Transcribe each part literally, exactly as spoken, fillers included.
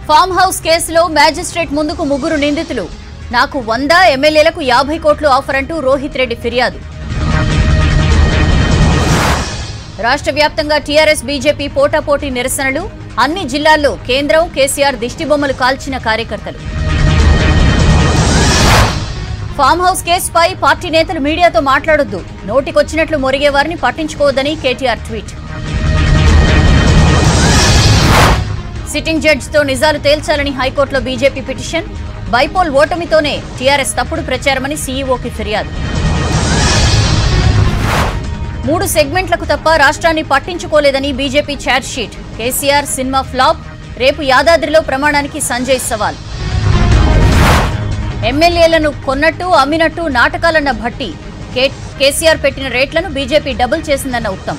Farm house కేసులో magistrate ముందుకు ముగ్గురు నిందితులు. నాకు వంద ఎమ్మెల్యేలకు యాభై కోట్లు ఆఫర్ అంటూ రోహిత్ రెడ్డి ఫిర్యాదు. రాష్ట్ర వ్యాప్తంగా టీఆర్ఎస్ బీజేపీ పోటాపోటీ నిరసనలు. అన్ని జిల్లాల్లో కేంద్రం కేసీఆర్ దిష్టిబొమ్మలు కాల్చిన కార్యకర్తలు. ఫామ్ హౌస్ కేసుపై పార్టీ నేతలు మీడియాతో మాట్లాడొద్దు, నోటికొచ్చినట్లు మొరిగే వారిని పట్టించుకోవద్దని కేటీఆర్ ట్వీట్. సిట్టింగ్ జడ్జితో నిజాలు తేల్చాలని హైకోర్టులో బీజేపీ పిటిషన్. బైపోల్ ఓటమితోనే టీఆర్ఎస్ తప్పుడు ప్రచారమని సీఈఓకి ఫిర్యాదు. మూడు సెగ్మెంట్లకు తప్ప రాష్ట్రాన్ని పట్టించుకోలేదని BJP chargesheet. KCR cinema flop. రేపు యాదాద్రిలో ప్రమాణానికి సంజయ్ సవాల్. ఎమ్మెల్యేలను కొన్నట్టు అమ్మినట్టు నాటకాలన్న భట్టి. కేసీఆర్ పెట్టిన రేట్లను బీజేపీ డబుల్ చేసిందన్న ఉత్తమ్.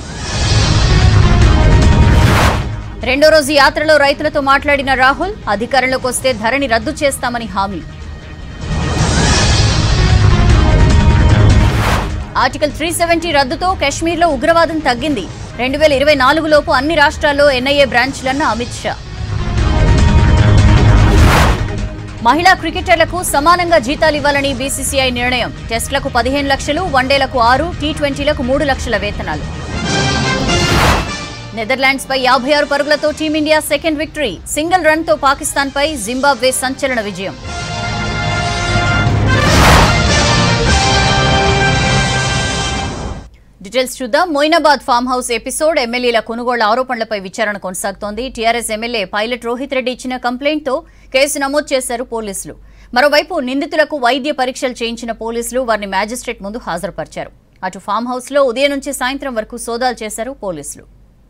రెండో రోజు యాత్రలో రైతులతో మాట్లాడిన రాహుల్. అధికారంలోకి వస్తే ధరణి రద్దు చేస్తామని హామీ. ఆర్టికల్ త్రీ సెవెంటీ రద్దుతో కశ్మీర్లో ఉగ్రవాదం తగ్గింది. రెండు వేల ఇరవై నాలుగులోపు అన్ని రాష్ట్రాల్లో ఎన్ఐఏ బ్రాంచ్లన్న అమిత్ షా. మహిళా క్రికెటర్లకు సమానంగా జీతాలు ఇవ్వాలని బీసీసీఐ నిర్ణయం. టెస్టులకు పదిహేను లక్షలు, వన్డేలకు ఆరు, టీ ట్వంటీలకు మూడు లక్షల వేతనాలు. నెదర్లాండ్స్ పై యాభై ఆరు పరుగులతో team india second victory. Single run తో పాకిస్తాన్ పై జింబాబ్వే సంచలన విజయం. డీటెయిల్స్ చూద్దాం. Moinabad farm house episode. ఎమ్మెల్యేల కొనుగోళ్ల ఆరోపణలపై విచారణ కొనసాగుతోంది. TRS MLA pilot Rohit Reddy ఇచ్చిన కంప్లైంట్తో కేసు నమోదు చేశారు పోలీసులు. మరోవైపు నిందితులకు వైద్య పరీక్షలు చేయించిన పోలీసులు వారిని మ్యాజిస్ట్రేట్ ముందు హాజరుపరిచారు. అటు ఫామ్ హౌస్ లో ఉదయం నుంచి సాయంత్రం వరకు సోదాలు చేశారు పోలీసులు.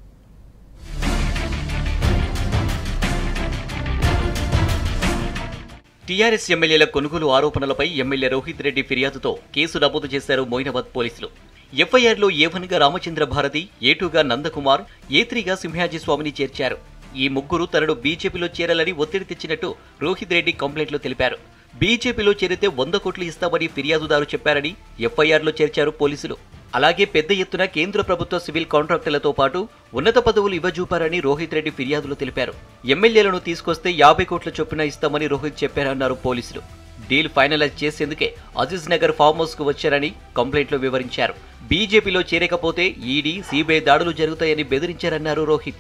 టీఆర్ఎస్ ఎమ్మెల్యేల కొనుగోలు ఆరోపణలపై ఎమ్మెల్యే రోహిత్ రెడ్డి ఫిర్యాదుతో కేసు నమోదు చేశారు మొయినాబాద్ పోలీసులు. ఎఫ్ఐఆర్లో ఏ వన్ గా రామచంద్ర భారతి, ఏ టూ గా నందకుమార్, ఏ త్రీ గా సింహాజీ స్వామిని చేర్చారు. ఈ ముగ్గురు తనను బీజేపీలో చేరాలని ఒత్తిడి తెచ్చినట్టు రోహిత్ రెడ్డి కంప్లైంట్లో తెలిపారు. బీజేపీలో చేరితే వంద కోట్లు ఇస్తామని ఫిర్యాదుదారు చెప్పారని ఎఫ్ఐఆర్లో చేర్చారు పోలీసులు. అలాగే పెద్ద ఎత్తున కేంద్ర ప్రభుత్వ సివిల్ కాంట్రాక్టులతో పాటు ఉన్నత పదవులు ఇవ్వజూపారని రోహిత్ రెడ్డి ఫిర్యాదులో తెలిపారు. ఎమ్మెల్యేలను తీసుకొస్తే యాభై కోట్ల చొప్పున ఇస్తామని రోహిత్ చెప్పారన్నారు పోలీసులు. డీల్ ఫైనలైజ్ చేసేందుకే అజీజ్ నగర్ ఫామ్ హౌస్ కు వచ్చారని కంప్లైంట్లో వివరించారు. బీజేపీలో చేరకపోతే ఈడీ, సీబీఐ దాడులు జరుగుతాయని బెదిరించారన్నారు రోహిత్.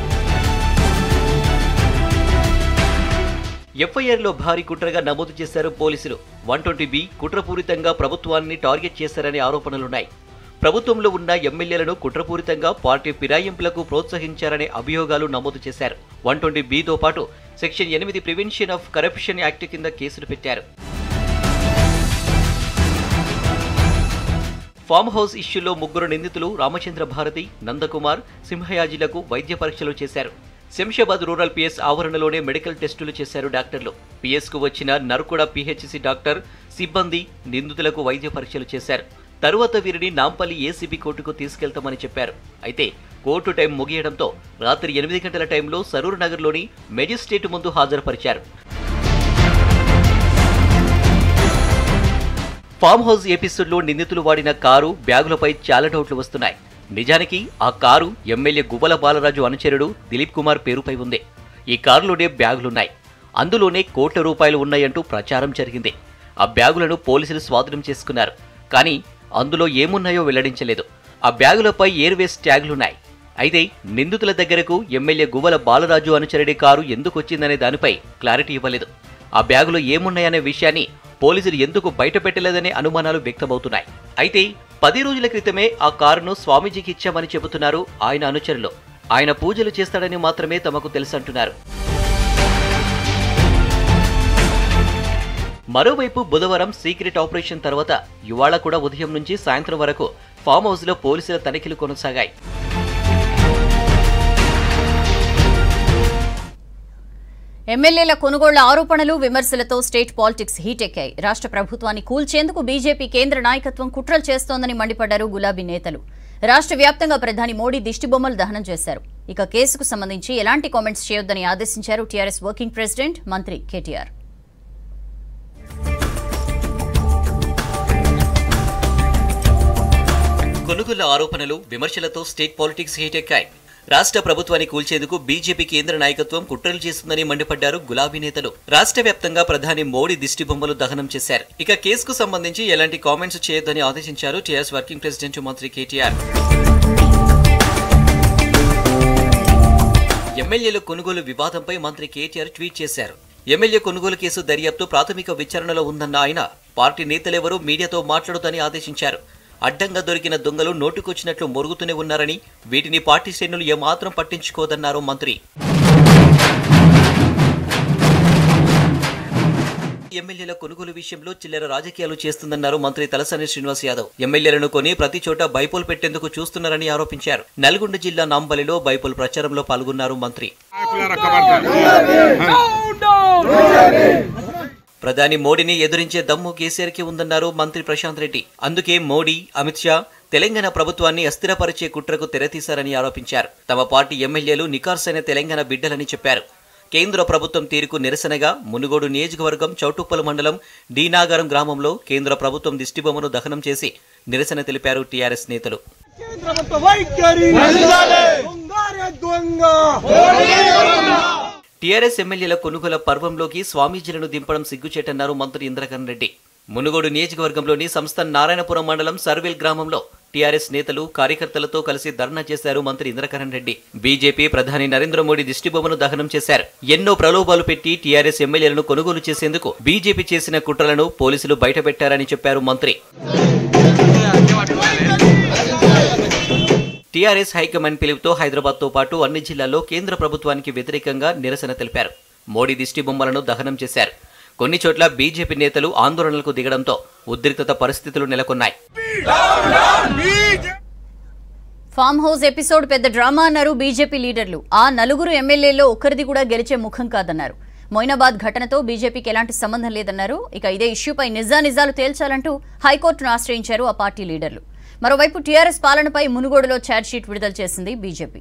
ఎఫ్ఐఆర్లో భారీ కుట్రగా నమోదు చేశారు పోలీసులు. వన్ ట్వంటీ బి కుట్రపూరితంగా ప్రభుత్వాన్ని టార్గెట్ చేశారనే ఆరోపణలున్నాయి. ప్రభుత్వంలో ఉన్న ఎమ్మెల్యేలను కుట్రపూరితంగా పార్టీ ఫిరాయింపులకు ప్రోత్సహించారనే అభియోగాలు నమోదు చేశారు. వన్ ట్వంటీ బితో పాటు సెక్షన్ ఎనిమిది ప్రివెన్షన్ ఆఫ్ కరప్షన్ యాక్ట్ కింద కేసులు పెట్టారు. ఫామ్ హౌస్ ఇష్యూలో ముగ్గురు నిందితులు రామచంద్ర భారతి, నందకుమార్, సింహయాజీలకు వైద్య పరీక్షలు చేశారు. శంషాబాద్ రూరల్ పిఎస్ ఆవరణలోనే మెడికల్ టెస్టులు చేశారు డాక్టర్లు. పిఎస్ కు వచ్చిన నరుకుడ పిహెచ్సి డాక్టర్, సిబ్బంది నిందితులకు వైద్య పరీక్షలు చేశారు. తరువాత వీరిని నాంపల్లి ఏసీబీ కోర్టుకు తీసుకెళ్తామని చెప్పారు. అయితే కోర్టు టైం ముగియడంతో రాత్రి ఎనిమిది గంటల టైంలో సరూర్ నగర్లోని మెజిస్ట్రేట్ ముందు హాజరుపరిచారు. ఫామ్ హౌస్ ఎపిసోడ్లో నిందితులు వాడిన కారు, బ్యాగులపై చాలా డౌట్లు వస్తున్నాయి. నిజానికి ఆ కారు ఎమ్మెల్యే గువ్వల బాలరాజు అనుచరుడు దిలీప్ కుమార్ పేరుపై ఉంది. ఈ కారులోనే బ్యాగులున్నాయి. అందులోనే కోట్ల రూపాయలు ఉన్నాయంటూ ప్రచారం జరిగింది. ఆ బ్యాగులను పోలీసులు స్వాధీనం చేసుకున్నారు. కానీ అందులో ఏమున్నాయో వెల్లడించలేదు. ఆ బ్యాగులపై ఎయిర్వేస్ ట్యాగులున్నాయి. అయితే నిందితుల దగ్గరకు ఎమ్మెల్యే గువ్వల బాలరాజు అనుచరుడి కారు ఎందుకు వచ్చిందనే దానిపై క్లారిటీ ఇవ్వలేదు. ఆ బ్యాగులో ఏమున్నాయనే విషయాన్ని పోలీసులు ఎందుకు బయటపెట్టలేదనే అనుమానాలు వ్యక్తమవుతున్నాయి. అయితే పది రోజుల క్రితమే ఆ కారును స్వామీజీకి ఇచ్చామని చెబుతున్నారు ఆయన అనుచరులు. ఆయన పూజలు చేస్తాడని మాత్రమే తమకు తెలుసంటున్నారు. మరోవైపు బుధవారం సీక్రెట్ ఆపరేషన్ తర్వాత ఇవాళ కూడా ఉదయం నుంచి సాయంత్రం వరకు ఫామ్ హౌస్ లో పోలీసుల తనిఖీలు కొనసాగాయి. ఎమ్మెల్యేల కొనుగోళ్ల ఆరోపణలు, విమర్శలతో స్టేట్ పాలిటిక్స్ హీటెక్కాయి. రాష్ట్ర ప్రభుత్వాన్ని కూల్చేందుకు బీజేపీ కేంద్ర నాయకత్వం కుట్రలు చేస్తోందని మండిపడ్డారు గులాబీ నేతలు. రాష్ట్ర వ్యాప్తంగా ప్రధాని మోడీ దిష్టిబొమ్మలు దహనం చేశారు. ఇక కేసుకు సంబంధించి ఎలాంటి కామెంట్స్ చేయొద్దని ఆదేశించారు టీఆర్ఎస్ వర్కింగ్ ప్రెసిడెంట్ మంత్రి కేటీఆర్. కొనుగోళ్ల ఆరోపణలు, విమర్శలతో స్టేట్ పాలిటిక్స్ హీటెక్కాయి. రాష్ట్ర ప్రభుత్వాన్ని కూల్చేందుకు బీజేపీ కేంద్ర నాయకత్వం కుట్రలు చేస్తుందని మండిపడ్డారు గులాబీ నేతలు. రాష్ట్ర వ్యాప్తంగా ప్రధాని మోడీ దిష్టి బొమ్మలు దహనం చేశారు. ఇక కేసుకు సంబంధించి ఎలాంటి కామెంట్స్ చేయొద్దని ఆదేశించారు టీఆర్ఎస్ వర్కింగ్ ప్రెసిడెంట్ మంత్రి కేటీఆర్. ఎమ్మెల్యేల కొనుగోలు వివాదంపై మంత్రి కేటీఆర్ ట్వీట్ చేశారు. ఎమ్మెల్యే కొనుగోలు కేసు దర్యాప్తు ప్రాథమిక విచారణలో ఉందన్న ఆయన పార్టీ నేతలెవరూ మీడియాతో మాట్లాడొద్దని ఆదేశించారు. అడ్డంగా దొరికిన దొంగలు నోటుకొచ్చినట్లు మొరుగుతూనే ఉన్నారని, వీటిని పార్టీ శ్రేణులు ఏమాత్రం పట్టించుకోదన్నారు మంత్రి. ఎమ్మెల్యేల కొనుగోలు విషయంలో చిల్లర రాజకీయాలు చేస్తుందన్నారు మంత్రి తలసాని శ్రీనివాస్ యాదవ్. ఎమ్మెల్యేలను కొని ప్రతి చోట బైపోల్ పెట్టేందుకు చూస్తున్నారని ఆరోపించారు. నల్గొండ జిల్లా నాంపల్లిలో బైపోల్ ప్రచారంలో పాల్గొన్నారు మంత్రి. ప్రధాని మోడీని ఎదురించే దమ్ము కేసీఆర్కి ఉందన్నారు మంత్రి ప్రశాంత్ రెడ్డి. అందుకే మోడీ, అమిత్ షా తెలంగాణ ప్రభుత్వాన్ని అస్థిరపరిచే కుట్రకు తెరతీశారని ఆరోపించారు. తమ పార్టీ ఎమ్మెల్యేలు నికార్సైన తెలంగాణ బిడ్డలని చెప్పారు. కేంద్ర ప్రభుత్వం తీరుకు నిరసనగా మునుగోడు నియోజకవర్గం చౌటుప్పల్ మండలం డీనాగారం గ్రామంలో కేంద్ర ప్రభుత్వం దిష్టిబొమ్మను దహనం చేసి నిరసన తెలిపారు టీఆర్ఎస్ నేతలు. టీఆర్ఎస్ ఎమ్మెల్యేల కొనుగోల పర్వంలోకి స్వామీజీలను దింపడం సిగ్గుచేటన్నారు మంత్రి ఇంద్రకరణ్ రెడ్డి. మునుగోడు నియోజకవర్గంలోని సంస్థ నారాయణపురం మండలం సర్వేల్ గ్రామంలో టీఆర్ఎస్ నేతలు కార్యకర్తలతో కలిసి ధర్నా చేశారు మంత్రి ఇంద్రకరణ్ రెడ్డి. బీజేపీ ప్రధాని నరేంద్ర మోడీ దిష్టిబొమ్మను దహనం చేశారు. ఎన్నో ప్రలోభాలు పెట్టి టీఆర్ఎస్ ఎమ్మెల్యేలను కొనుగోలు చేసేందుకు బీజేపీ చేసిన కుట్రలను పోలీసులు బయటపెట్టారని చెప్పారు మంత్రి. టీఆర్ఎస్ హైకమాండ్ పిలుపుతో హైదరాబాద్ తో పాటు అన్ని జిల్లాల్లో కేంద్ర ప్రభుత్వానికి వ్యతిరేకంగా నిరసన తెలిపారు. మోడీ దిష్టి బొమ్మలను దహనం చేశారు. కొన్ని చోట్ల బీజేపీ నేతలు ఆందోళనలకు దిగడంతో ఉద్రిక్తత పరిస్థితులు నెలకొన్నాయి. ఫామ్ హౌస్ ఎపిసోడ్ పెద్ద డ్రామా అన్నారు బీజేపీ లీడర్లు. ఆ నలుగురు ఎమ్మెల్యేల్లో ఒక్కరిది కూడా గెలిచే ముఖం కాదన్నారు. మొయినాబాద్ ఘటనతో బీజేపీకి ఎలాంటి సంబంధం లేదన్నారు. ఇక ఇదే ఇష్యూపై నిజానిజాలు తేల్చాలంటూ హైకోర్టును ఆశ్రయించారు ఆ పార్టీ లీడర్లు. మరోవైపు టీఆర్ఎస్ పాలనపై మునుగోడులో ఛార్జ్షీట్ విడుదల చేసింది బీజేపీ.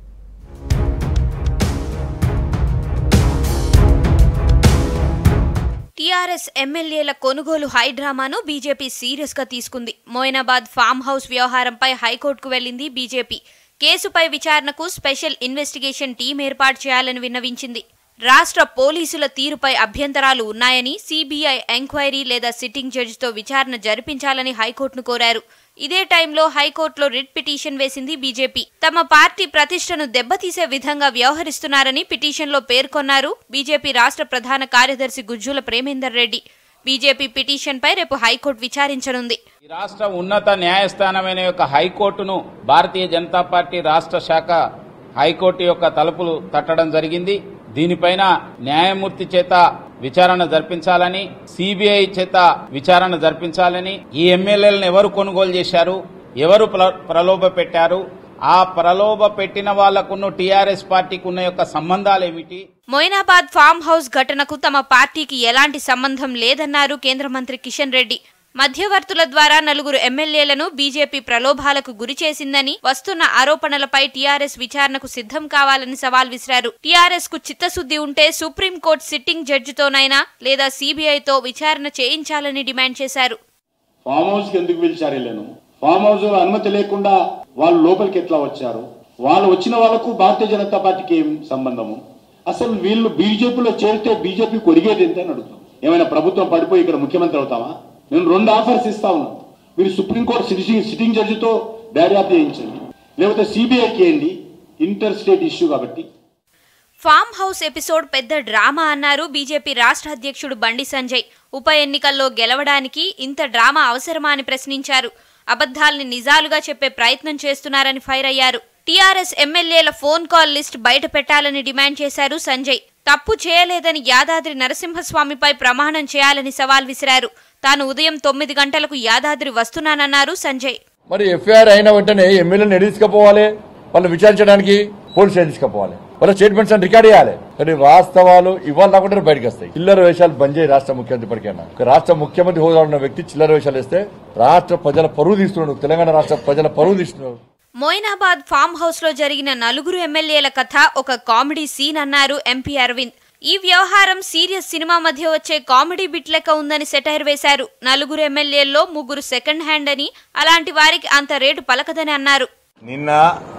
టీఆర్ఎస్ ఎమ్మెల్యేల కొనుగోలు హైడ్రామాను బీజేపీ సీరియస్ గా తీసుకుంది. మొయినాబాద్ ఫామ్ హౌస్ వ్యవహారంపై హైకోర్టుకు వెళ్లింది బీజేపీ. కేసుపై విచారణకు స్పెషల్ ఇన్వెస్టిగేషన్ టీం ఏర్పాటు చేయాలని విన్నవించింది. రాష్ట్ర పోలీసుల తీరుపై అభ్యంతరాలు ఉన్నాయని సీబీఐ ఎంక్వైరీ లేదా సిట్టింగ్ జడ్జితో విచారణ జరిపించాలని హైకోర్టును కోరారు. ఇదే టైంలో హైకోర్టులో రిట్ పిటిషన్ వేసింది బీజేపీ. తమ పార్టీ ప్రతిష్టను దెబ్బతీసే విధంగా వ్యవహరిస్తున్నారని పిటిషన్లో పేర్కొన్నారు బీజేపీ రాష్ట్ర ప్రధాన కార్యదర్శి గుజ్జుల ప్రేమేందర్ రెడ్డి. బీజేపీ పిటిషన్ పై రేపు హైకోర్టు విచారించనుంది. రాష్ట్ర ఉన్నత న్యాయస్థానమైన యొక్క హైకోర్టును భారతీయ జనతా పార్టీ రాష్ట్ర శాఖ హైకోర్టు యొక్క తలుపులు తట్టడం జరిగింది. దీనిపైన న్యాయమూర్తి చేత విచారణ జరిపించాలని, సిబిఐ చేత విచారణ జరిపించాలని, ఈ ఎమ్మెల్యేలను ఎవరు కొనుగోలు చేశారు, ఎవరు ప్రలోభ పెట్టారు, ఆ ప్రలోభ పెట్టిన వాళ్లకున్న టీఆర్ఎస్ పార్టీకి ఉన్న యొక్క సంబంధాలేమిటి. మొయినాబాద్ ఫామ్ హౌస్ ఘటనకు తమ పార్టీకి ఎలాంటి సంబంధం లేదన్నారు కేంద్ర మంత్రి కిషన్ రెడ్డి. మధ్యవర్తుల ద్వారా నలుగురు ఎమ్మెల్యేలను బీజేపీ ప్రలోభాలకు గురి చేసిందని వస్తున్న ఆరోపణలపై టీఆర్ఎస్ విచారణకు సిద్ధం కావాలని సవాల్ విసిరారు. టీఆర్ఎస్ కు చిత్తశుద్ది ఉంటే సుప్రీంకోర్టు సిట్టింగ్ జడ్జితోనైనా లేదా సీబీఐతో విచారణ చేయించాలని డిమాండ్ చేశారు. ఫామ్ హౌస్ కి ఎందుకు పిలిచారు? వీళ్ళను ఫామ్ హౌస్ లో అనుమతి లేకుండా వాళ్ళు లోపలికి ఎట్లా వచ్చారు? వాళ్ళు వచ్చిన వాళ్లకు భారతీయ జనతా పార్టీకి ఏం సంబంధము? అసలు వీళ్ళు బీజేపీలో చేరితే బీజేపీ కొరిగేది ఎంత అని అడుగుతాం. ఏమైనా ప్రభుత్వం పడిపోయి ఇక్కడ ముఖ్యమంత్రి అవుతామా? నేను రెండు ఆఫర్స్ ఇస్తా ఉన్నా. మీరు సుప్రీంకోర్టు సిట్టింగ్ జడ్జితో దర్యాప్తు చేయించండి, లేకపోతే సిబిఐకి వేయండి. ఇంటర్ స్టేట్ ఇష్యూ కాబట్టి. ఫామ్ హౌస్ ఎపిసోడ్ పెద్ద డ్రామా అన్నారు బీజేపీ రాష్ట్ర అధ్యక్షుడు బండి సంజయ్. ఉప ఎన్నికల్లో గెలవడానికి ఇంత డ్రామా అవసరమా అని ప్రశ్నించారు. అబద్ధాల్ని నిజాలుగా చెప్పే ప్రయత్నం చేస్తున్నారని ఫైర్ అయ్యారు. టీఆర్ఎస్ ఎమ్మెల్యేల ఫోన్ కాల్ లిస్ట్ బయట పెట్టాలని డిమాండ్ చేశారు సంజయ్. తప్పు చేయలేదని యాదాద్రి నరసింహస్వామిపై ప్రమాణం చేయాలని సవాల్ విసిరారు. తాను ఉదయం తొమ్మిది గంటలకు యాదాద్రి వస్తున్నానన్నారు సంజయ్. మరి ఎఫ్ఐఆర్ అయిన వెంటనే ఎమ్మెల్యేని ఎడి తీసుకుపోవాలి, వాళ్ళు విచారించడానికి పోలీసులు తీసుకుపోవాలి, వాళ్ళ స్టేట్మెంట్స్ అని రికార్డ్ చేయాలి. కానీ వాస్తవాలు ఇవాళ రాకుండా బయటకు వస్తాయి. చిల్లర వేషాలు బంద్ చేయి రాష్ట్ర ముఖ్యమంత్రి ఇప్పటికైనా. రాష్ట్ర ముఖ్యమంత్రి హోదా ఉన్న వ్యక్తి చిల్లర వేషాలు వేస్తే రాష్ట్ర ప్రజల పరువు తీస్తున్నాడు, తెలంగాణ రాష్ట్ర ప్రజల పరువు తీస్తున్నాడు. మొయినాబాద్ ఫామ్ హౌస్ లో జరిగిన నలుగురు ఎమ్మెల్యేల కథ ఒక కామెడీ సీన్ అన్నారు ఎంపీ అరవింద్. ఈ వ్యవహారం సీరియస్ సినిమా మధ్య వచ్చే కామెడీ బిట్ లెక్క ఉందని సెటైర్ వేశారు. నలుగురు ఎమ్మెల్యేల్లో ముగ్గురు సెకండ్ హ్యాండ్ అని, అలాంటి వారికి అంత రేటు పలకదని అన్నారు. నిన్న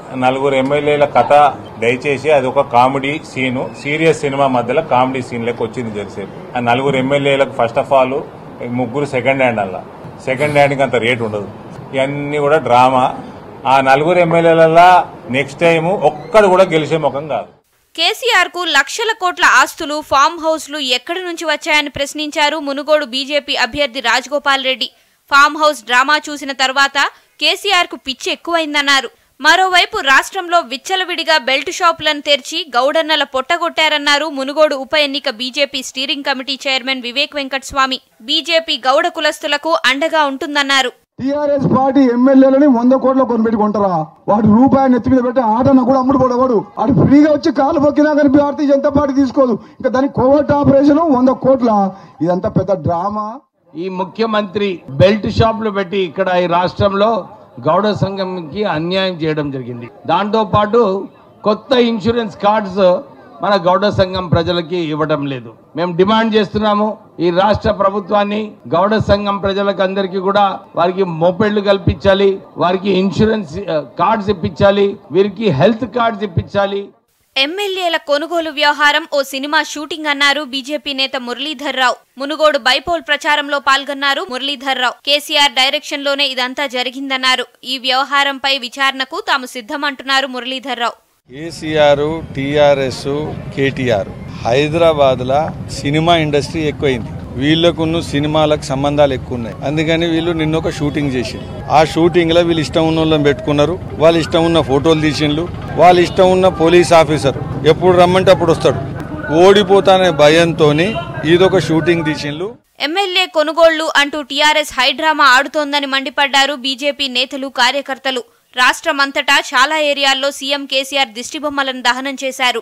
నలుగురు ఎమ్మెల్యేల కథ దయచేసి అది ఒక కామెడీ సీను, సీరియస్ సినిమా మధ్యలో కామెడీ సీన్ లెక్క వచ్చింది జరిసేపు. ఆ నలుగురు ఎమ్మెల్యేలకు ఫస్ట్ ఆఫ్ ఆల్ ముగ్గురు సెకండ్ హ్యాండ్ అలా, సెకండ్ హ్యాండ్కి అంత రేట్ ఉండదు. ఇవన్నీ కూడా డ్రామా. ఆ నలుగురు ఎమ్మెల్యేల నెక్స్ట్ టైం ఒక్కడు కూడా గెలిచే ముఖం కాదు. కేసీఆర్ కు లక్షల కోట్ల ఆస్తులు, ఫామ్ హౌస్లు ఎక్కడి నుంచి వచ్చాయని ప్రశ్నించారు మునుగోడు బీజేపీ అభ్యర్థి Rajagopal Reddy. Farm house drama చూసిన తర్వాత కేసీఆర్ కు పిచ్చి ఎక్కువైందన్నారు. మరోవైపు రాష్ట్రంలో విచ్చలవిడిగా బెల్ట్ షాపులను తెరిచి గౌడన్నల పొట్టగొట్టారన్నారు మునుగోడు ఉప ఎన్నిక BJP steering committee chairman Vivek Venkataswamy. BJP Gouda కులస్తులకు అండగా ఉంటుందన్నారు. టీఆర్ఎస్ పార్టీ ఎమ్మెల్యేలని వంద కోట్ల కొనిపెట్టి కొంటారా? వాటి రూపాయి నెత్తి మీద పెట్టి ఆటన్న కూడా అమ్ముడు పోడవాడు. అటు ఫ్రీగా వచ్చి కాలు పొక్కినా కానీ భారతీయ జనతా పార్టీ తీసుకోదు. ఇంకా దానికి కోవర్ట్ ఆపరేషన్ వంద కోట్ల, ఇదంతా పెద్ద డ్రామా. ఈ ముఖ్యమంత్రి బెల్ట్ షాపులు పెట్టి ఇక్కడ ఈ రాష్ట్రంలో గౌడ సంఘంకి అన్యాయం చేయడం జరిగింది. దాంతో పాటు కొత్త ఇన్సూరెన్స్ కార్డ్స్ మన గౌడ సంఘం ప్రజలకి ఇవ్వడం లేదు. మేము డిమాండ్ చేస్తున్నాము ఈ రాష్ట్ర ప్రభుత్వాన్ని, గౌడ సంఘం ప్రజలకు అందరికీ కూడా వారికి మోపెళ్లు కల్పించాలి, వారికి ఇన్సూరెన్స్ కార్డ్స్ ఇప్పించాలి, వీరికి హెల్త్ కార్డ్స్ ఇప్పించాలి. ఎమ్మెల్యేల కొనుగోలు వ్యవహారం ఓ సినిమా షూటింగ్ అన్నారు బీజేపీ నేత మురళీధర్ రావు. మునుగోడు బైపోల్ ప్రచారంలో పాల్గొన్నారు మురళీధర్ రావు. కేసీఆర్ డైరెక్షన్ లోనే ఇదంతా జరిగిందన్నారు. ఈ వ్యవహారంపై విచారణకు తాము సిద్ధమంటున్నారు Muralidhar Rao. KCR, TRS, KTR Hyderabad లా సినిమా ఇండస్ట్రీ ఎక్కువైంది. వీళ్ళకున్న సినిమాలకు సంబంధాలు ఎక్కువ ఉన్నాయి. అందుకని వీళ్ళు నిన్న ఒక షూటింగ్ చేసిండ్రు. ఆ షూటింగ్ లో వీళ్ళు ఇష్టం ఉన్న వాళ్ళని పెట్టుకున్నారు. వాళ్ళు ఇష్టం ఉన్న ఫోటోలు తీసిండ్రు. వాళ్ళు ఇష్టం ఉన్న పోలీస్ ఆఫీసర్ ఎప్పుడు రమ్మంటే అప్పుడు వస్తాడు. ఓడిపోతానే భయంతో ఇదొక షూటింగ్ తీసిండ్రు. ఎమ్మెల్యే కొనుగోళ్లు అంటూ టీఆర్ఎస్ హైడ్రామా ఆడుతోందని మండిపడ్డారు బీజేపీ నేతలు, కార్యకర్తలు. రాష్ట్రమంతటా చాలా ఏరియాల్లో సీఎం కేసీఆర్ దిష్టిబొమ్మలను దహనం చేశారు.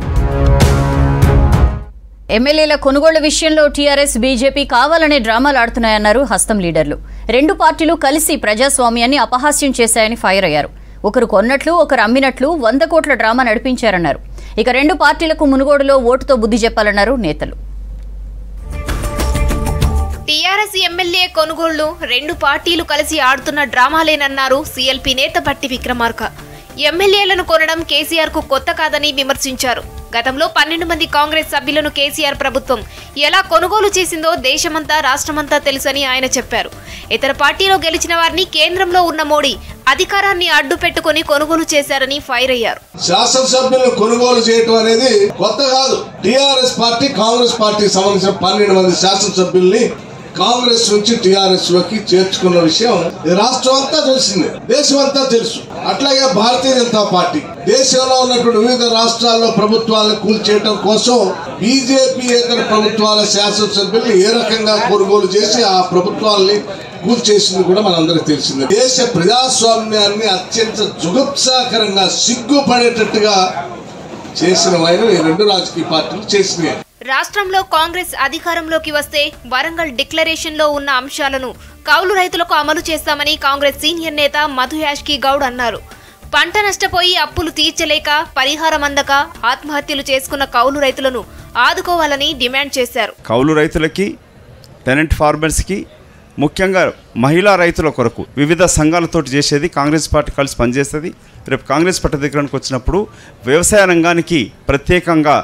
ఎమ్మెల్యేల కొనుగోళ్ల విషయంలో టీఆర్ఎస్, బీజేపీ కావాలనే డ్రామాలు ఆడుతున్నాయన్నారు హస్తం లీడర్లు. రెండు పార్టీలు కలిసి ప్రజాస్వామ్యాన్ని అపహాస్యం చేశాయని ఫైర్ అయ్యారు. ఒకరు కొన్నట్లు, ఒకరు అమ్మినట్లు వంద కోట్ల డ్రామా నడిపించారన్నారు. ఇక రెండు పార్టీలకు మునుగోడులో ఓటుతో బుద్ధి చెప్పాలన్నారు నేతలు. టీఆర్ఎస్ ఎమ్మెల్యే కొనుగోళ్లు రెండు పార్టీలు కలిసి ఆడుతున్న డ్రామాలేనన్నారు సీఎల్పీ నేత భట్టి విక్రమార్క. ఎమ్మెల్యేలను కొనడం కేసీఆర్ కు కొత్త కాదని విమర్శించారు. గతంలో పన్నెండు మంది కాంగ్రెస్ సభ్యులను కేసీఆర్ ప్రభుత్వం ఎలా కొనుగోలు చేసిందో దేశమంతా, రాష్ట్రమంతా తెలుసని ఆయన చెప్పారు. ఇతర పార్టీలో గెలిచిన వారిని కేంద్రంలో ఉన్న మోడీ అధికారాన్ని అడ్డు పెట్టుకుని కొనుగోలు చేశారని ఫైర్ అయ్యారు. శాసనసభ్యులను కొనుగోలు చేయడం అనేది కొత్త కాదు. టీఆర్ఎస్ పార్టీ, కాంగ్రెస్ పార్టీకి సంబంధించిన పన్నెండు మంది శాసనసభ్యుల్ని కాంగ్రెస్ నుంచి టీఆర్ఎస్ లోకి చేర్చుకున్న విషయం రాష్ట్రం అంతా తెలిసిందే, దేశం అంతా తెలుసు. అట్లాగే భారతీయ జనతా పార్టీ దేశంలో ఉన్నటువంటి వివిధ రాష్ట్రాల్లో ప్రభుత్వాలను కూల్చేయడం కోసం బీజేపీ ఏతర ప్రభుత్వాల శాసనసభ్యుల్ని ఏ రకంగా కొనుగోలు చేసి ఆ ప్రభుత్వాలని కూల్చేసింది కూడా మనందరికీ తెలిసిందే. దేశ ప్రజాస్వామ్యాన్ని అత్యంత జుగుప్సాకరంగా, సిగ్గుపడేటట్టుగా చేసిన వైన ఈ రెండు రాజకీయ పార్టీలు చేసినాయి. రాష్ట్రంలో కాంగ్రెస్ అధికారంలోకి వస్తే వరంగల్ డిక్లరేషన్ లో ఉన్న అంశాలను కౌలు రైతులకు అమలు చేస్తామని కాంగ్రెస్ సీనియర్ నేత మధు యాష్కి గౌడ్ అన్నారు. పంట నష్టపోయి అప్పులు తీర్చలేక, పరిహారం అందక ఆత్మహత్యలు చేసుకున్న కౌలు రైతులను ఆదుకోవాలని డిమాండ్ చేశారు. కౌలు రైతులకి, టెనెంట్ ఫార్మర్స్కి, ముఖ్యంగా మహిళా రైతుల కొరకు వివిధ సంఘాలతో చేసేది కాంగ్రెస్ పార్టీ కలిసి పనిచేస్తుంది. రేపు కాంగ్రెస్ పార్టీ దగ్గరకు వచ్చినప్పుడు వ్యవసాయ రంగానికి ప్రత్యేకంగా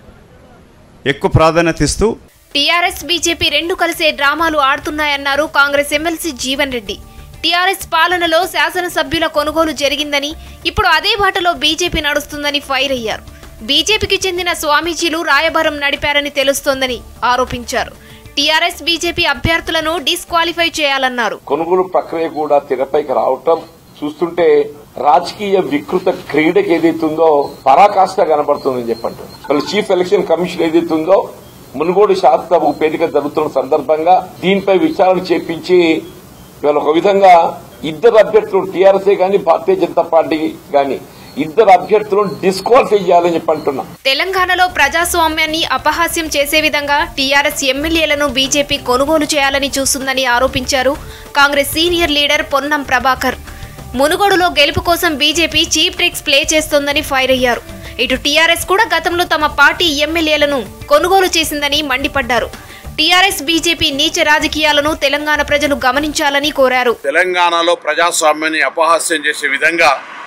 ఎక్కువ ప్రాధాన్యత ఇస్తూ టీఆర్ఎస్, బీజేపీ రెండు కలిసే డ్రామాలు ఆడుతున్నాయన్నారు Congress MLC Jeevan Reddy. TRS పాలనలో శాసనసభ్యుల కొనుగోలు జరిగిందని, ఇప్పుడు అదే బాటలో బీజేపీ నడుస్తుందని ఫైర్ అయ్యారు. బీజేపీకి చెందిన స్వామీజీలు రాయబారం నడిపారని తెలుస్తోందని ఆరోపించారు. టీఆర్ఎస్, బీజేపీ అభ్యర్థులను డిస్క్వాలిఫై చేయాలన్నారు. కొనుగోలు ప్రక్రియ కూడా తెరపైకి రావటం చూస్తుంటే రాజకీయ వికృత క్రీడకి ఏదైతుందో పరాకాష్ట కనబడుతుందని చెప్పంటారు. మళ్ళీ చీఫ్ ఎలక్షన్ కమిషన్ ఏదైతుందో మునుగోడు శాసనసభ ఉపేదిక జరుగుతున్న సందర్భంగా దీనిపై విచారణ చేపించి ఇవాళ ఒక విధంగా ఇద్దరు అభ్యర్థులు టీఆర్ఎస్ఏ గాని, భారతీయ జనతా పార్టీ గాని ఇద్దరు అభ్యర్థులను డిస్క్వాలిఫై చేయాలని చెప్పి అంటున్నా. తెలంగాణలో ప్రజాస్వామ్యాన్ని అపహాస్యం చేసే విధంగా టీఆర్ఎస్ ఎమ్మెల్యేలను బీజేపీ కొనుగోలు చేయాలని చూస్తుందని ఆరోపించారు Congress senior leader Ponnam Prabhakar. మునుగోడులో గెలుపు కోసం బీజేపీ చీప్ ట్రిక్స్ ప్లే చేస్తోందని ఫైర్ అయ్యారు. ఇటు టీఆర్ఎస్ కూడా గతంలో తమ పార్టీ ఎమ్మెల్యేలను కొనుగోలు చేసిందని మండిపడ్డారు. టీఆర్ఎస్, బీజేపీ నీచ రాజకీయాలను తెలంగాణ ప్రజలు గమనించాలని కోరారు. తెలంగాణలో ప్రజాస్వామ్యాన్ని అపహాస్యం చేసే విధంగా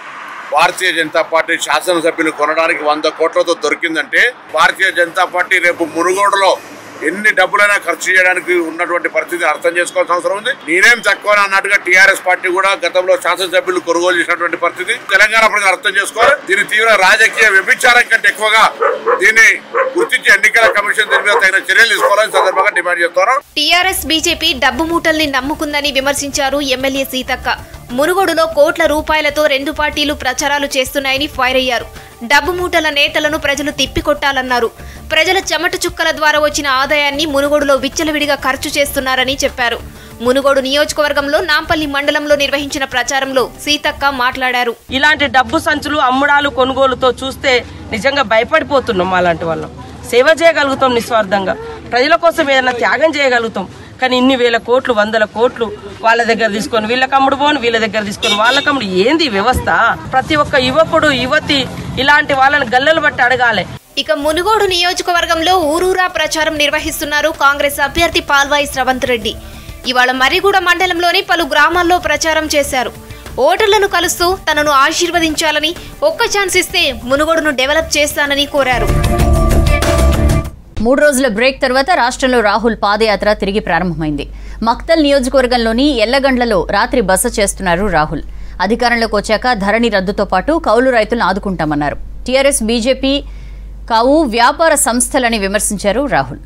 భారతీయ జనతా పార్టీ శాసనసభ్యులు కొనడానికి వంద కోట్లతో దొరికిందంటే భారతీయ జనతా పార్టీ రేపు మునుగోడులో ఎన్ని డబ్బులైనా ఖర్చు చేయడానికి ఉన్నటువంటి పరిస్థితిని అర్థం చేసుకోవాల్సిన అవసరం ఉంది. నేనేం తక్కువ అన్నట్టుగా టీఆర్ఎస్ పార్టీ కూడా గతంలో శాసనసభ్యులు కొనుగోలు చేసినటువంటి పరిస్థితి తెలంగాణ ప్రజలు అర్థం చేసుకోవాలి. దీని తీవ్ర రాజకీయ వ్యభిచారం కంటే ఎక్కువగా దీన్ని గుర్తించి ఎన్నికల కమిషన్ దీని మీద తగిన చర్యలు తీసుకోవాలని సందర్భంగా డిమాండ్ చేస్తున్నారు. టీఆర్ఎస్ బీజేపీ డబ్బు మూటల్ని నమ్ముకుందని విమర్శించారు ఎమ్మెల్యే సీతక్క. మునుగోడులో కోట్ల రూపాయలతో రెండు పార్టీలు ప్రచారాలు చేస్తున్నాయని ఫైర్ అయ్యారు. డబ్బు మూటల నేతలను ప్రజలు తిప్పికొట్టాలన్నారు. ప్రజల చెమట చుక్కల ద్వారా వచ్చిన ఆదాయాన్ని మునుగోడులో విచ్చలవిడిగా ఖర్చు చేస్తున్నారని చెప్పారు. మునుగోడు నియోజకవర్గంలో నాంపల్లి మండలంలో నిర్వహించిన ప్రచారంలో సీతక్క మాట్లాడారు. ఇలాంటి డబ్బు సంచులు అమ్ముడాలు కొనుగోలుతో చూస్తే నిజంగా భయపడిపోతున్నాం. అలాంటి వాళ్ళం సేవ చేయగలుగుతాం, నిస్వార్థంగా ప్రజల కోసం ఏదైనా త్యాగం చేయగలుగుతాం. కానీ ఇన్ని వేల కోట్లు వందల కోట్లు వాళ్ళ దగ్గర తీసుకొని వీళ్ళకి అమ్ముడు పోను, వీళ్ళ దగ్గర తీసుకొని వాళ్ళకి అమ్ముడు, ఏంది వ్యవస్థ? ప్రతి ఒక్క యువకుడు యువతి ఇలాంటి వాళ్ళని గల్లలు బట్టి అడగాలి. ఇక మునుగోడు నియోజకవర్గంలో ఊరూరా ప్రచారం నిర్వహిస్తున్నారు కాంగ్రెస్ అభ్యర్థి పాల్వాయి శ్రవంత్ రెడ్డి. ఇవాళ మర్రిగూడ మండలంలోని పలు గ్రామాల్లో ప్రచారం చేశారు. ఓటర్లను కలుస్తూ తనను ఆశీర్వదించాలని, ఒక్క ఛాన్స్ ఇస్తే మునుగోడును డెవలప్ చేస్తానని కోరారు. మూడు రోజుల బ్రేక్ తర్వాత రాష్ట్రంలో రాహుల్ పాదయాత్ర తిరిగి ప్రారంభమైంది. మక్తల్ నియోజకవర్గంలోని ఎల్లగండ్లలో రాత్రి బస చేస్తున్నారు రాహుల్. అధికారంలోకి వచ్చాక ధరణి రద్దుతో పాటు కౌలు రైతులను ఆదుకుంటామన్నారు. టీఆర్ఎస్ బీజేపీ కావు వ్యాపార సంస్థలని విమర్శించారు రాహుల్.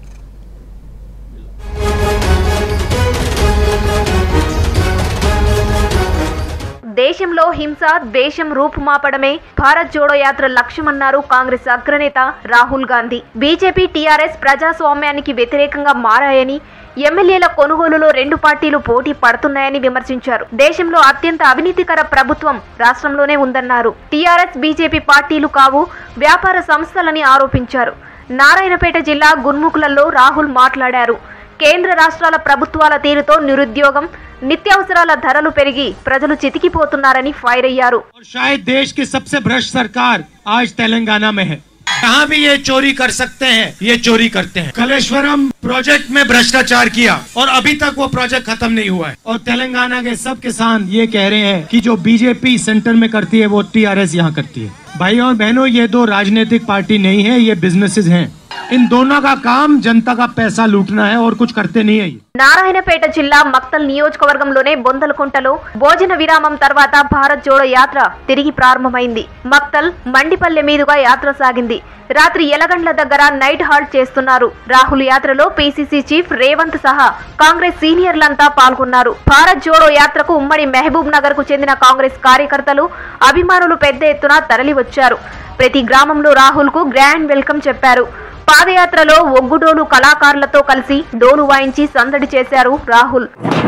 దేశంలో హింస ద్వేషం రూపుమాపడమే భారత్ జోడో యాత్ర లక్ష్యమన్నారు కాంగ్రెస్ అగ్రనేత రాహుల్ గాంధీ. బీజేపీ టీఆర్ఎస్ ప్రజాస్వామ్యానికి వ్యతిరేకంగా మారాయని, ఎమ్మెల్యేల కొనుగోలులో రెండు పార్టీలు పోటీ పడుతున్నాయని విమర్శించారు. దేశంలో అత్యంత అవినీతికర ప్రభుత్వం రాష్ట్రంలోనే ఉందన్నారు. టీఆర్ఎస్ బీజేపీ పార్టీలు కావు వ్యాపార సంస్థలని ఆరోపించారు. నారాయణపేట జిల్లా గున్ముకులలో రాహుల్ మాట్లాడారు. కేంద్ర రాష్ట్రాల ప్రభుత్వాల తీరుతో నిరుద్యోగం, నిత్యావసరాల ధరలు పెరిగి ప్రజలు చితికిపోతున్నారని ఫైర్ అయ్యారు. शायद देश की सबसे भ्रष्ट सरकार आज तेलंगाना में है. कहाँ भी ये चोरी कर सकते हैं, ये चोरी करते हैं. कलेश्वरम प्रोजेक्ट में भ्रष्टाचार किया और अभी तक वो प्रोजेक्ट खत्म नहीं हुआ है. और तेलंगाना के सब किसान ये कह रहे हैं कि जो बीजेपी सेंटर में करती है वो टीआरएस यहाँ करती है. भाई और बहनों, ये दो राजनीतिक पार्टी नहीं है, ये बिजनेसेस हैं. इन दोनों का काम जनता का पैसा लूटना है और कुछ करते नहीं है. నారాయణపేట జిల్లా మక్తల్ నియోజకవర్గంలోనే బొందలకుంటలో భోజన విరామం తర్వాత భారత్ జోడో యాత్ర తిరిగి ప్రారంభమైంది. మక్తల్ మండిపల్లె మీదుగా యాత్ర సాగింది. రాత్రి ఎలగండ్ల దగ్గర నైట్ హాల్ట్ చేస్తున్నారు. రాహుల్ యాత్రలో పీసీసీ చీఫ్ రేవంత్ సహా కాంగ్రెస్ సీనియర్లంతా పాల్గొన్నారు. భారత్ జోడో యాత్రకు ఉమ్మడి మహబూబ్ నగర్ కు చెందిన కాంగ్రెస్ కార్యకర్తలు, అభిమానులు పెద్ద ఎత్తున తరలి వచ్చారు. ప్రతి గ్రామంలో రాహుల్ కు గ్రాండ్ వెల్కమ్ చెప్పారు. పాదయాత్రలో ఒగ్గుడోలు కళాకారులతో కలిసి డోలు వాయించి సందడి చేశారు రాహుల్.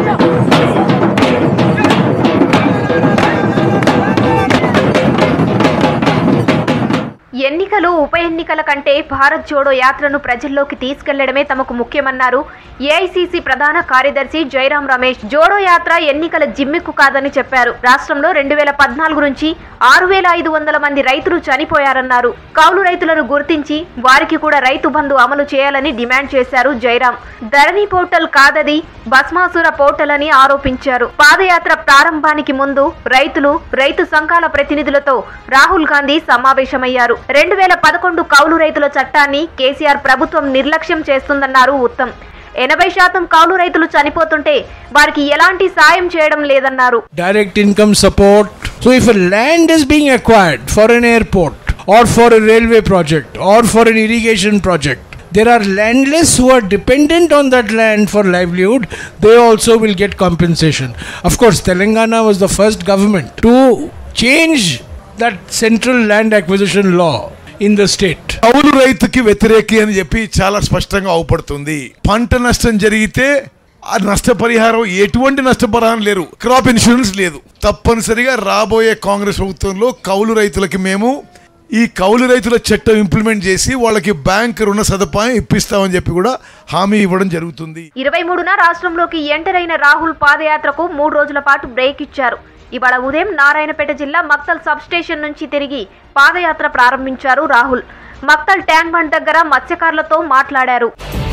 ఎన్నికలు ఉప ఎన్నికల కంటే భారత్ జోడో యాత్రను ప్రజల్లోకి తీసుకెళ్లడమే తమకు ముఖ్యమన్నారు ఏఐసీసీ ప్రధాన కార్యదర్శి జైరాం రమేష్. జోడో యాత్ర ఎన్నికల జిమ్మిక్కు కాదని చెప్పారు. రాష్ట్రంలో రెండు వేల పద్నాలుగు నుంచి ఆరు వేల ఐదు వందల మంది రైతులు చనిపోయారన్నారు. కౌలు రైతులను గుర్తించి వారికి కూడా రైతు బంధు అమలు చేయాలని డిమాండ్ చేశారు జైరాం. ధరణి పోర్టల్ కాదది, భస్మాసుర పోర్టల్ అని ఆరోపించారు. పాదయాత్ర ప్రారంభానికి ముందు రైతులు, రైతు సంఘాల ప్రతినిధులతో రాహుల్ గాంధీ సమావేశమయ్యారు. రెండు వేల పదకొండు కౌలు రైతుల చట్టాన్ని కేసీఆర్ ప్రభుత్వం నిర్లక్ష్యం చేస్తుందన్నారు ఉత్తమ్. ఎనభై శాతం కౌలు రైతులు చనిపోతుంటే వారికి ఎలాంటి సాయం చేయడం లేదన్నారు. Direct income support. So if a land is being acquired for an airport or for a railway project or for an irrigation project, there are landless who are dependent on that land for livelihood. They also will get compensation. Of course, Telangana was the first government to change that central land acquisition law in the state. కౌలు రైతుకి వ్యతిరేకి అని చెప్పి చాలా స్పష్టంగా అవుపడుతుంది. పంట నష్టం జరిగితే ఆ నష్టపరిహారం, ఎటువంటి నష్టపరిహారం లేరు, క్రాప్ ఇన్సూరెన్స్ లేదు. తప్పనిసరిగా రాబోయే కాంగ్రెస్ ప్రభుత్వంలో కౌలు రైతులకి మేము ఈ కౌలు రైతుల చట్టం ఇంప్లిమెంట్ చేసి వాళ్ళకి బ్యాంక్ రుణ సదుపాయం ఇప్పిస్తామని చెప్పి కూడా హామీ ఇవ్వడం జరుగుతుంది. ఇరవై మూడున రాష్ట్రంలోకి ఎంటర్ అయిన రాహుల్ పాదయాత్రకు మూడు రోజుల పాటు బ్రేక్ ఇచ్చారు. ఇవాళ ఉదయం నారాయణపేట జిల్లా మక్తల్ సబ్ స్టేషన్ నుంచి తిరిగి పాదయాత్ర ప్రారంభించారు రాహుల్. మక్తల్ ట్యాంక్ బండ్ దగ్గర మత్స్యకారులతో మాట్లాడారు.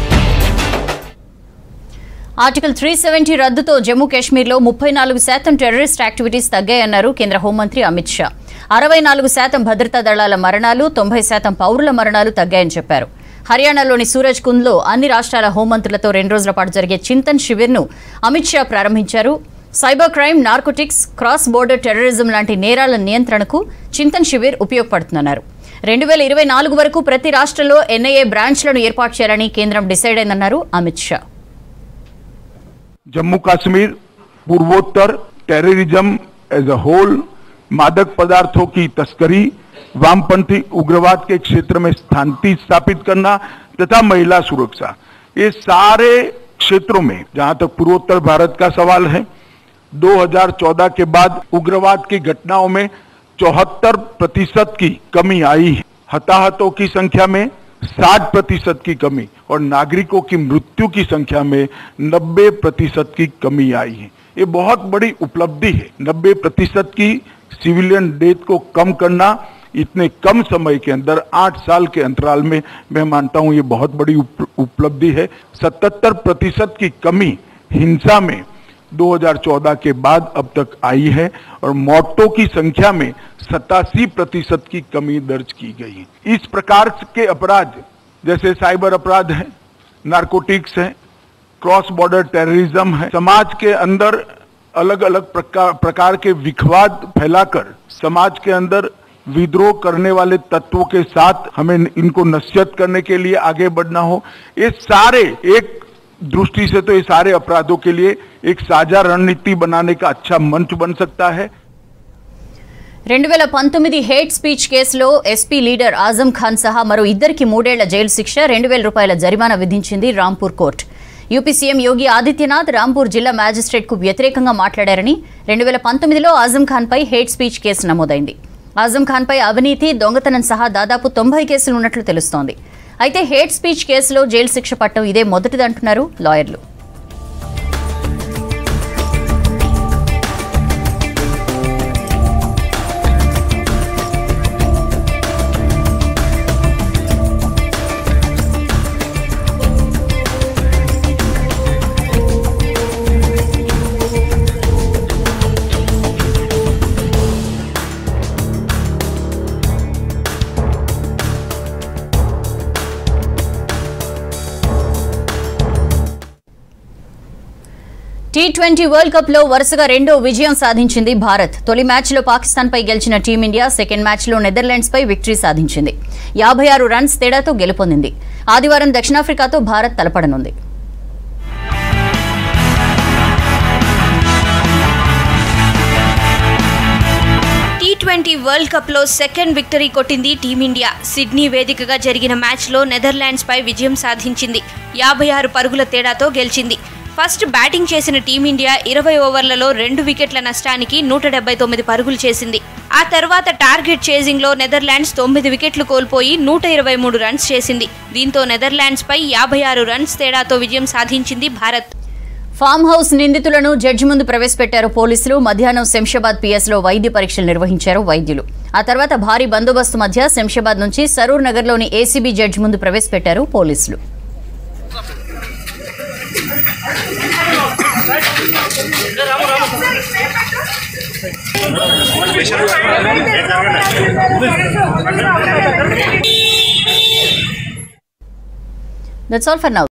ఆర్టికల్ త్రీ సెవెంటీ రద్దుతో జమ్మూ కాశ్మీర్లో ముప్పై నాలుగు శాతం టెర్రరిస్ట్ యాక్టివిటీస్ తగ్గాయన్నారు కేంద్ర హోంమంత్రి అమిత్ షా. అరవై నాలుగు శాతం భద్రతా దళాల మరణాలు తొంభై శాతం పౌరుల మరణాలు తగ్గాయని చెప్పారు. హర్యానాలోని సూరజ్ కుంద్లో అన్ని రాష్ట్రాల హోంమంత్రులతో రెండు రోజుల పాటు జరిగే చింతన్ శిబిర్ను అమిత్ షా ప్రారంభించారు. Cyber crime, narcotics, cross border terrorism లాంటి నేరాల నియంత్రణకు చింతన్ శిబిర్ ఉపయోగపడుతున్నారు. రెండు వేల ఇరవై నాలుగు వరకు ప్రతి రాష్ట్రంలో ఎన్ఐఏ బ్రాంచ్లను ఏర్పాటు చేయాలని కేంద్రం డిసైడ్ అయిందన్నారు అమిత్ షా. जम्मू कश्मीर पूर्वोत्तर टेररिज्म एज अ होल, मादक पदार्थों की तस्करी, वामपंथी उग्रवाद के क्षेत्र में शांति स्थापित करना तथा महिला सुरक्षा, ये सारे क्षेत्रों में जहां तक पूर्वोत्तर भारत का सवाल है, दो हज़ार चौदह के बाद उग्रवाद की घटनाओं में चौहत्तर प्रतिशत की कमी आई है. हताहतों की संख्या में साठ प्रतिशत की कमी और नागरिकों की मृत्यु की संख्या में नब्बे प्रतिशत की कमी आई है. ये बहुत बड़ी उपलब्धि है. नब्बे प्रतिशत की सिविलियन डेथ को कम करना इतने कम समय के अंदर आठ साल के अंतराल में मैं मानता हूं ये बहुत बड़ी उपलब्धि है. सतहत्तर प्रतिशत की कमी हिंसा में दो हज़ार चौदह के बाद अब तक आई है और मौतों की संख्या में सतासी प्रतिशत की कमी दर्ज की गई है. इस प्रकार के अपराध जैसे साइबर अपराध है, नारकोटिक्स है, क्रॉस बॉर्डर टेररिज्म है, समाज के अंदर अलग अलग प्रकार प्रकार के विखवाद फैलाकर समाज के अंदर विद्रोह करने वाले तत्वों के साथ हमें इनको नसीहत करने के लिए आगे बढ़ना हो. ये सारे एक दृष्टि से तो ये सारे अपराधों के लिए एक साझा रणनीति बनाने का अच्छा मंच बन सकता है. రెండు వేల పంతొమ్మిది హేట్ స్పీచ్ కేసులో ఎస్పీ లీడర్ ఆజం ఖాన్ సహా మరో ఇద్దరికి మూడేళ్ల జైలు శిక్ష, రెండు వేల రూపాయల జరిమానా విధించింది Rampur court. UP CM Yogi Adityanath Rampur జిల్లా మ్యాజిస్ట్రేట్ కు వ్యతిరేకంగా మాట్లాడారని రెండు వేల పంతొమ్మిదిలో ఆజం ఖాన్ పై హేట్ స్పీచ్ కేసు నమోదైంది. ఆజం ఖాన్ పై అవినీతి, దొంగతనం సహా దాదాపు తొంభై కేసులు ఉన్నట్లు తెలుస్తోంది. అయితే హేట్ స్పీచ్ కేసులో జైలు శిక్ష పట్టడం ఇదే మొదటిదంటున్నారు లాయర్లు. టీ ట్వంటీ వరల్డ్ కప్ లో వరుసగా రెండో విజయం సాధించింది భారత్. తొలి మ్యాచ్ లో పాకిస్తాన్ పై గెలిచిన టీమిండియా సెకండ్ మ్యాచ్ లో నెదర్లాండ్స్ పై విక్టరీ సాధించింది. యాభై ఆరు రన్స్ తేడాతో గెలుపొందింది. ఆదివారం దక్షిణాఫ్రికాతో భారత్ తలపడనుంది. టీ ట్వంటీ వరల్డ్ కప్ లో సెకండ్ విక్టరీ కొట్టింది టీమిండియా. సిడ్నీ వేదికగా జరిగిన మ్యాచ్ లో నెదర్లాండ్స్ పై విజయం సాధించింది. యాభై ఆరు పరుగుల తేడాతో గెలిచింది. ఫస్ట్ బ్యాటింగ్ చేసిన టీమిండియా ఇరవై ఓవర్లలో రెండు వికెట్ల నష్టానికి నూట డెబ్బై తొమ్మిది పరుగులు చేసింది. ఆ తర్వాత టార్గెట్ చేజింగ్ లో నెదర్లాండ్స్ తొమ్మిది వికెట్లు కోల్పోయి నూట ఇరవై మూడు రన్స్ చేసింది. దీంతో నెదర్లాండ్స్ పై యాభై ఆరు రన్స్ తేడాతో విజయం సాధించింది భారత్. ఫామ్ హౌస్ నిందితులను జడ్జి ముందు ప్రవేశపెట్టారు పోలీసులు. మధ్యాహ్నం శంషాబాద్ పిఎస్ లో వైద్య పరీక్షలు నిర్వహించారు వైద్యులు. ఆ తర్వాత భారీ బందోబస్తు మధ్య శంషాబాద్ నుంచి సరూర్ నగర్ లోని ఏసీబీ జడ్జి ముందు ప్రవేశపెట్టారు పోలీసులు. That's all for now.